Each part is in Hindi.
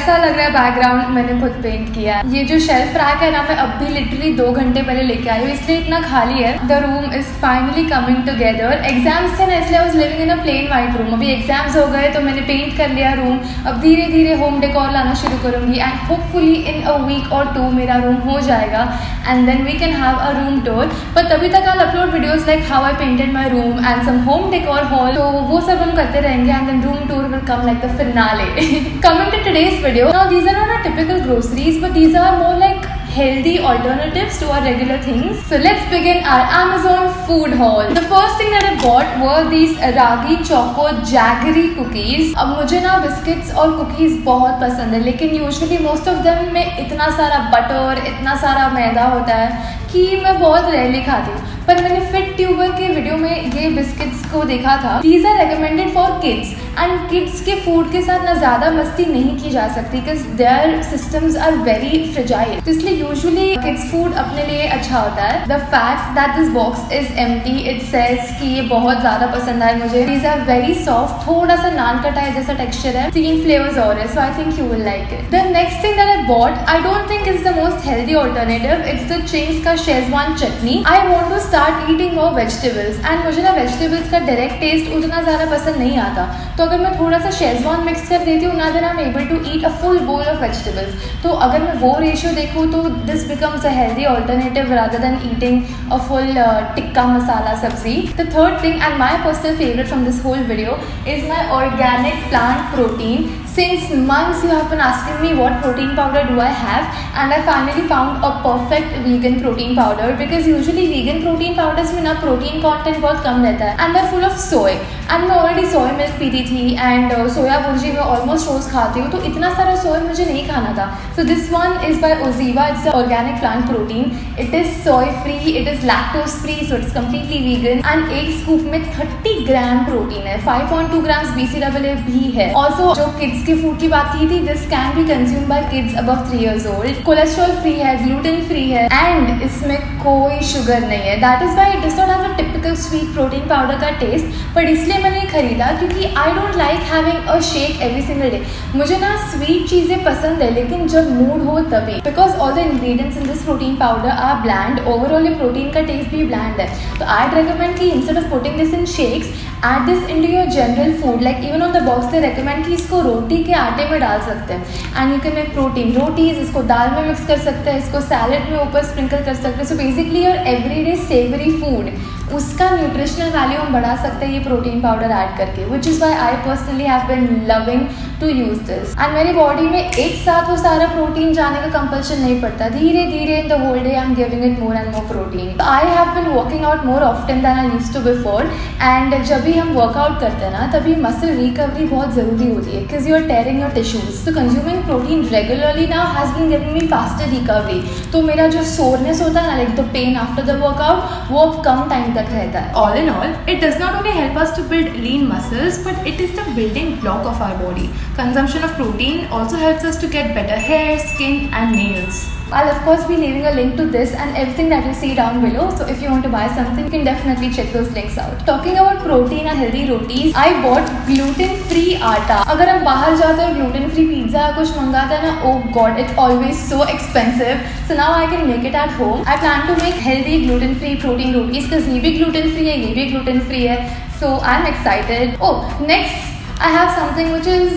कैसा लग रहा है बैकग्राउंड, मैंने खुद पेंट किया है। ये जो शेल्फ रैक है ना, मैं अब भी लिटरली 2 घंटे पहले लेके आई हूँ, इसलिए इतना खाली है। The room is finally coming together. Exams थे ना, इसलिए I was living in a plain white room. अभी एग्जाम्स हो गए तो मैंने पेंट कर लिया रूम। अब धीरे धीरे होम डेकोर लाना शुरू करूंगी and hopefully in a week और 2 मेरा रूम हो जाएगा and then we can have a room tour. पर तभी तक I upload videos like how I painted my room and some home decor haul, तो वो सब हम करते रहेंगे and then room tour will come like the finale. Coming to today's video, now these are not our typical groceries, but these are more like healthy alternatives to our regular things. So let's begin our Amazon food haul. The first thing that I bought were these Ragi Choco Jaggery cookies. अब मुझे ना बिस्किट्स और कुकीज़ बहुत पसंद है, लेकिन यूजुअली मोस्ट ऑफ देम में इतना सारा बटर, इतना सारा मैदा होता है कि मैं बहुत रेयरली खाती हूँ। पर मैंने फिट ट्यूबर के वीडियो में ये बिस्किट्स को देखा था। These are recommended for kids and kids के फूड के साथ ना ज़्यादा मस्ती नहीं की जा सकती because their systems are very fragile, तो इसलिए यूजुअली किड्स फूड अपने लिए अच्छा होता है। The fact that this box is empty, it says कि ये बहुत ज़्यादा पसंद आए मुझे। दीज आर वेरी सॉफ्ट, थोड़ा सा नान कटाई जैसा टेक्सचर है, 3 फ्लेवर्स और है, so I think you will like it. The next thing that I bought, I don't think is the most healthy alternative, it's the Ching's का Schezwan chutney. I want to start eating more vegetables and मुझे ना वेजिटेबल्स का डायरेक्ट टेस्ट उतना ज़्यादा पसंद नहीं आता, तो अगर मैं थोड़ा सा शेजवान मिक्स कर देती हूँ ना, then I am able to eat a full bowl of vegetables. तो अगर मैं वो रेशियो देखूँ तो this becomes a healthy alternative rather than eating a full tikka masala सब्जी। The third thing and my personal favourite from this whole video is my organic plant protein. Since months you have been asking me what protein powder do I have, and I finally found a perfect vegan protein powder because usually vegan protein powders में ना protein content बहुत कम रहता है and they're full of soy, and मैं already soy milk पीती थी and सोया भुर्जी मैं almost रोज खाती हूँ, तो इतना सारा soy मुझे नहीं खाना था। So this one is by Oziva, it's the organic plant protein, it is soy free, it is lactose free, so it's completely vegan and एक scoop में 30 ग्राम प्रोटीन है, 5.2 grams BCAA भी है। Also जो kids के फूड की बात की थी, this can be consume by kids above 3 years old, cholesterol free है, ग्लूटेन फ्री है एंड इसमें कोई शुगर नहीं है। That is why it does not have a typical sweet protein powder का टेस्ट, बट इसलिए मैंने खरीदा क्योंकि I don't like having a shake every single day. मुझे ना स्वीट चीज़ें पसंद है लेकिन जब मूड हो तभी, because all the ingredients in this protein powder are bland, overall ये प्रोटीन का टेस्ट भी ब्लैंड है। तो आई रेकमेंड कि instead of putting this in shakes, add this into your general food, like even on the box they recommend कि इसको रोटी के आटे में डाल सकते हैं and you can make protein rotis, इसको दाल में मिक्स कर सकते हैं, इसको सैलेड में ऊपर स्प्रिंकल कर सकते हैं। So basically your everyday savoury food, उसका न्यूट्रिशनल वैल्यू हम बढ़ा सकते हैं ये प्रोटीन पाउडर ऐड करके, which is why I personally have been loving to use this. And मेरी बॉडी में एक साथ वो सारा प्रोटीन जाने का कंपल्शन नहीं पड़ता, धीरे धीरे in the whole day I am giving it more and more protein. I have been working out more often than I used to before, and जब भी हम वर्कआउट करते हैं ना तभी मसल रिकवरी बहुत ज़रूरी होती है because you are tearing your tissues. So consuming protein regularly now has been giving me faster recovery, तो मेरा जो सोरनेस होता है ना, like the pain after the workout, वो अब कम टाइम तक रहता है। All in all it does not only help us to build lean muscles but it is the building block of our body. Consumption of protein also helps us to get better hair, skin and nails. I'll of course be leaving a link to this and everything that you see down below, so if you want to buy something you can definitely check those links out. Talking about protein and healthy rotis, I bought gluten free आटा। अगर हम बाहर जाते हैं gluten free पिज्जा कुछ मंगाते हैं ना, oh god it's always so expensive, so now I can make it at home. I plan to make healthy gluten free protein rotis because ये भी gluten free है, ये भी gluten free है, so I'm excited. Oh, next I have something which is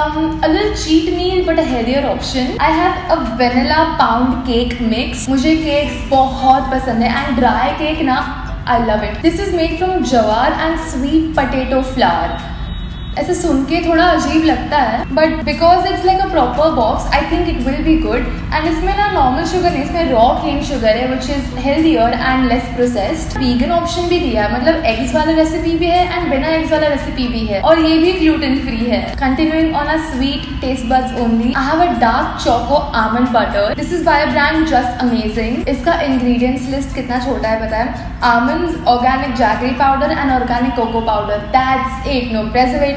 a little cheat meal but a healthier option. I have a vanilla pound cake mix. मुझे cakes बहुत पसंद है and dry cake ना I love it. This is made from jawar and sweet potato flour. ऐसे सुन के थोड़ा अजीब लगता है but because it's like a proper box I think it will be good. And इसमें ना नॉर्मल शुगर नहीं, इसमें रॉ केन शुगर है which is healthier and less processed. Vegan option भी दिया है, मतलब एग्स वाला रेसिपी भी है एंड बिना एग्स वाला रेसिपी भी है और ये भी ग्लूटेन फ्री है। Continuing on a sweet taste buds only, I have a dark choco almond butter. This is by brand just amazing. इसका इंग्रेडिएंट्स लिस्ट कितना छोटा है बताए, almonds, organic jaggery powder and organic cocoa powder, that's it, no preservative,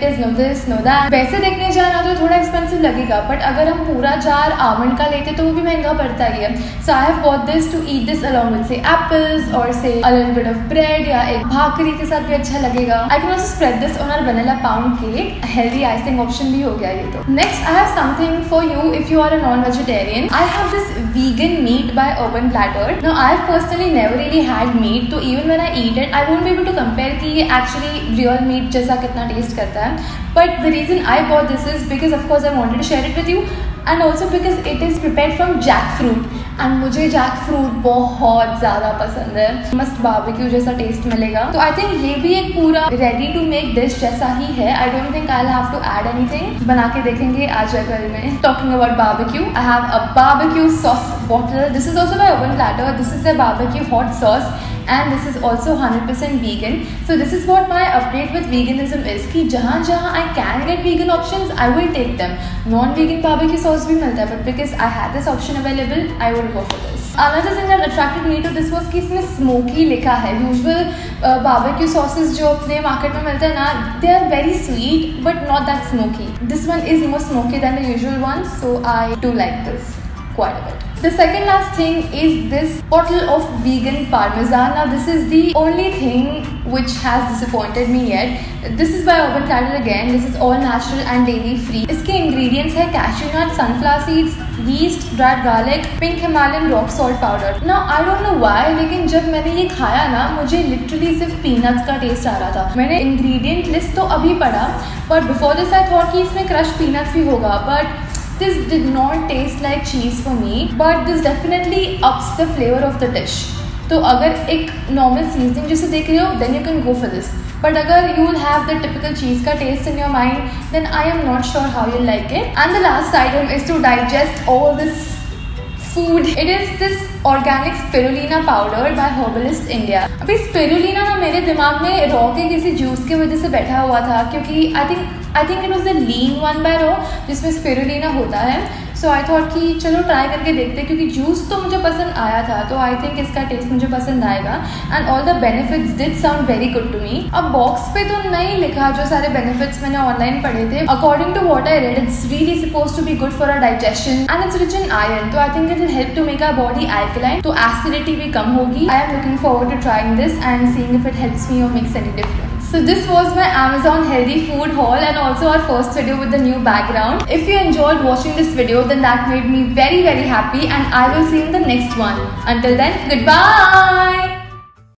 is no this no that. वैसे देखने जाए ना तो थोड़ा एक्सपेंसिव लगेगा, बट अगर हम पूरा जार आमंड का लेते तो वो भी महंगा पड़ता ही है. So I have bought this to eat this along with say apples or say a little bit of bread या एक भाकरी के साथ भी अच्छा लगेगा. I can also spread this on our vanilla pound cake. Healthy icing option भी हो गया ये तो. Next I have something for you if you are a non-vegetarian. I have this vegan meat by Urban Platter. Now I have personally never really had meat, तो even when I eat it I won't be able to compare कि ये actually real meat जैसा कितना taste करता है. But the reason I bought this is because of course I wanted to share it with you and also because it is prepared from jackfruit and मुझे jackfruit बहुत ज़्यादा पसंद है. मस्त बारबेक्यू जैसा टेस्ट मिलेगा. तो I think ये भी एक पूरा ready to make dish जैसा ही है. I don't think I'll have to add anything. बना के देखेंगे आज या कल में. Talking about barbecue, I have a barbecue sauce bottle. This is also by Urban Platter. This is the barbecue hot sauce. And this is also 100% vegan. So this is what my update with veganism is कि जहाँ जहाँ I can get vegan options, I will take them. Non-vegan barbecue sauce भी मिलता है, but because I had this option available, I will go for this. Another thing that attracted me to this was कि इसमें smoky लिखा है. Usual barbecue sauces जो अपने market में मिलते हैं ना, they are very sweet but not that smoky. This one is more smoky than the usual ones, so I do like this quite a bit. The second last thing is this bottle of vegan parmesan. Now this is the only thing which has disappointed me yet. This is by Urban Platter again. This is all natural and dairy free. इसके ingredients है cashew nut, sunflower seeds, yeast, dried garlic, pink Himalayan rock salt powder. Now I don't know why, लेकिन जब मैंने ये खाया ना मुझे literally सिर्फ peanuts का taste आ रहा था. मैंने ingredient list तो अभी पढ़ा, but before this I thought कि इसमें crushed peanuts भी होगा, but this did not taste like cheese for me, but this definitely ups the flavor of the dish. तो अगर एक normal seasoning जैसे देख रहे हो, then you can go for this. But अगर you will have the typical cheese का taste in your mind, then I am not sure how you'll like it. And the last item is to digest all this food. It is this organic spirulina powder by Herbalist India. अभी spirulina ना मेरे दिमाग में raw के किसी juice के वजह से बैठा हुआ था, क्योंकि I think it was the lean one by raw जिसमें spirulina होता है. So I thought कि चलो ट्राई करके देखते हैं, क्योंकि जूस तो मुझे पसंद आया था, तो आई थिंक इसका टेस्ट मुझे पसंद आएगा. And all the benefits did sound very good to me. अब बॉक्स पे तो नहीं लिखा जो सारे बेनिफिट्स मैंने ऑनलाइन पढ़े थे. According to what I read, it's really suppose to be good for our digestion and it's rich in iron. तो I think it will help to make our body alkaline, तो एसिडिटी भी कम होगी. I am looking forward to trying this and seeing if it helps me और makes any difference. So this was my Amazon healthy food haul and also our first video with the new background. If you enjoyed watching this video, then that made me very happy and I will see you in the next one. Until then, goodbye!